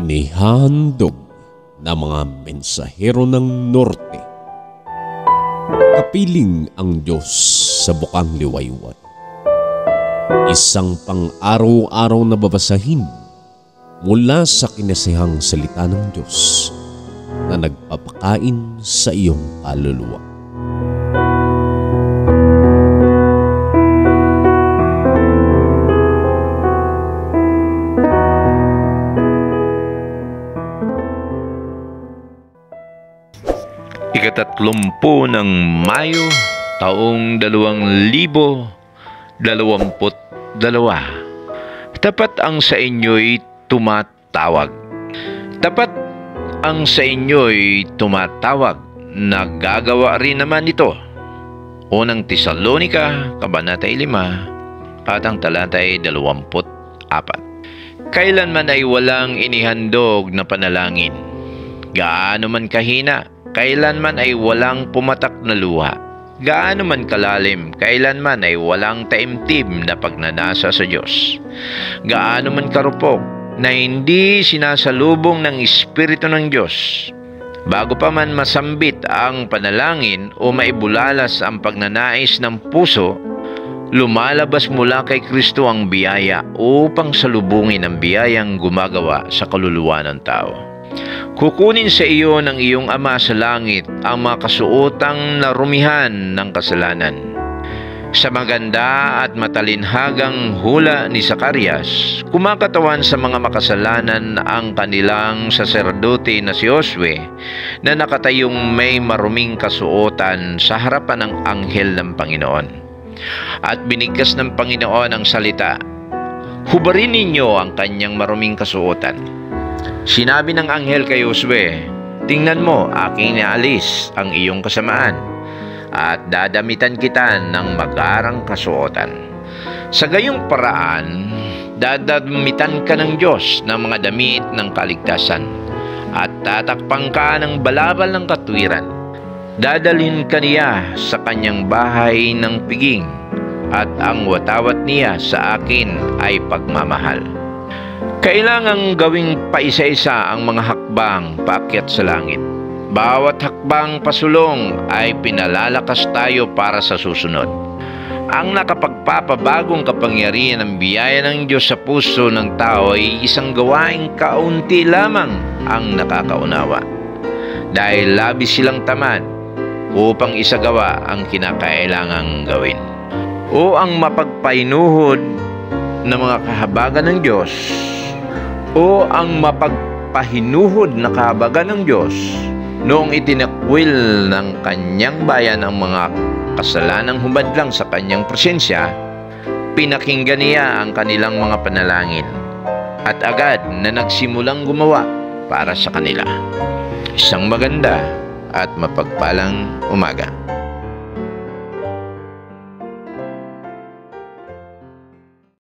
inihahandog ng mga mensahero ng norte. Kapiling ang Diyos sa bukang liwayway. Isang pang-araw-araw na babasahin mula sa kinasihang salita ng Diyos na nagpapakain sa iyong kaluluwa. Ika-30 ng Mayo, taong 2022. Tapat ang sa inyo'y tumatawag. Tapat ang sa inyo'y tumatawag. Nagagawa rin naman ito. Unang Tesalonika, Kabanata 5, at ang talata ay 24. Kailanman ay walang inihandog na panalangin. Gaano man kahina, kailanman ay walang pumatak na luha. Gaano man kalalim, kailanman ay walang taimtim na pagnanasa sa Diyos. Gaano man karupok na hindi sinasalubong ng Espiritu ng Diyos. Bago pa man masambit ang panalangin o maibulalas ang pagnanais ng puso, lumalabas mula kay Kristo ang biyaya upang salubungin ang biyayang gumagawa sa kaluluwa ng tao. Kukunin sa iyo ng iyong Ama sa langit ang mga kasuotang narumihan ng kasalanan. Sa maganda at matalinhagang hula ni Zacarias, kumakatawan sa mga makasalanan ang kanilang saserdote na si Josue na nakatayong may maruming kasuotan sa harapan ng anghel ng Panginoon. At binigkas ng Panginoon ang salita, "Hubarin ninyo ang kanyang maruming kasuotan." Sinabi ng anghel kay Josue, "Tingnan mo, aking naalis ang iyong kasamaan at dadamitan kita ng magarang kasuotan." Sa gayong paraan, dadamitan ka ng Diyos ng mga damit ng kaligtasan at tatakpang ka ng balabal ng katwiran. Dadalhin ka niya sa kanyang bahay ng piging at ang watawat niya sa akin ay pagmamahal. Kailangang gawing paisa-isa ang mga hakbang paakyat sa langit. Bawat hakbang pasulong ay pinalalakas tayo para sa susunod. Ang nakapagpapabagong kapangyarihan ng biyaya ng Diyos sa puso ng tao ay isang gawaing kaunti lamang ang nakakaunawa. Dahil labis silang tamad upang isagawa ang kinakailangang gawin. O ang mapagpainuhod ng mga kahabagan ng Diyos, o ang mapagpahinuhod na kahabagan ng Diyos noong itinakwil ng kanyang bayan ang mga kasalanang humadlang sa kanyang presensya, pinakinggan niya ang kanilang mga panalangin at agad na nagsimulang gumawa para sa kanila. Isang maganda at mapagpalang umaga.